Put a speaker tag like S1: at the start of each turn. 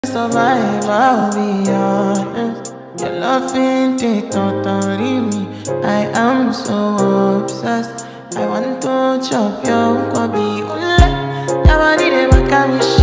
S1: Survive, I'll be honest. Your love ain't it, totally me. I am so obsessed. I want to chop your kwabi. Ule, your body they make me